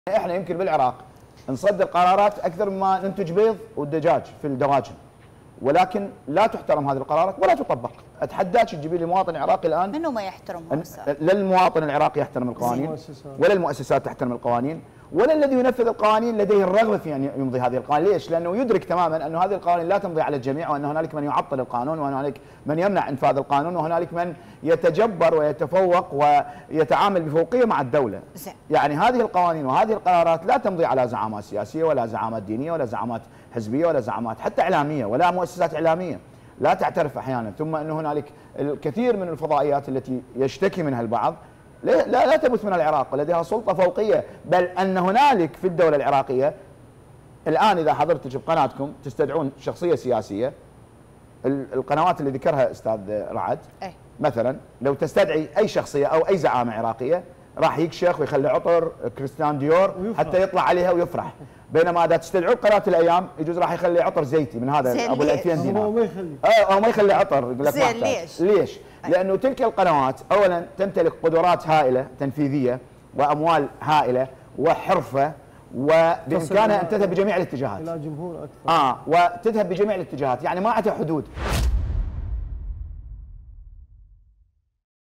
احنا يمكن بالعراق نصدر قرارات اكثر مما ننتج بيض والدجاج في الدواجن، ولكن لا تحترم هذه القرارات ولا تطبق. اتحداك تجيبي لي مواطن عراقي الان منو ما يحترمها استاذ؟ لا المواطن العراقي يحترم القوانين ولا المؤسسات تحترم القوانين ولا الذي ينفذ القوانين لديه الرغبه في ان يمضي هذه القوانين. ليش؟ لانه يدرك تماما ان هذه القوانين لا تمضي على الجميع، وان هنالك من يعطل القانون، وان هنالك من يمنع انفاذ القانون، وهنالك من يتجبر ويتفوق ويتعامل بفوقيه مع الدوله. يعني هذه القوانين وهذه القرارات لا تمضي على زعامات سياسيه ولا زعامات دينيه ولا زعامات حزبيه ولا زعامات حتى اعلاميه ولا مؤسسات اعلاميه لا تعترف احيانا. ثم انه هنالك الكثير من الفضائيات التي يشتكي منها البعض لا تبث من العراق ولديها سلطه فوقيه، بل ان هنالك في الدوله العراقيه الان اذا حضرتك بقناتكم تستدعون شخصيه سياسيه، القنوات اللي ذكرها استاذ رعد مثلا لو تستدعي اي شخصيه او اي زعامه عراقيه راح يكشخ ويخلي عطر كريستيان ديور حتى يطلع عليها ويفرح، بينما اذا تستدعون قناه الايام يجوز راح يخلي عطر زيتي من هذا ابو 2000 دينار او ما يخلي عطر. يقول لك ليش؟ لانه تلك القنوات اولا تمتلك قدرات هائله تنفيذيه واموال هائله وحرفه، وبامكانها ان تذهب بجميع الاتجاهات الى جمهور اكثر وتذهب بجميع الاتجاهات، يعني ما عندها حدود.